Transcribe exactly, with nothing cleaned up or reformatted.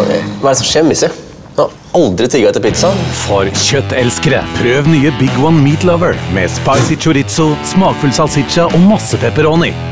hva er det som skjer, Missy? Jeg har aldri tigget etter pizza. For kjøttelskere, prøv nye Big One Meat Lover med spicy chorizo, smakfull salsiccia og masse pepperoni.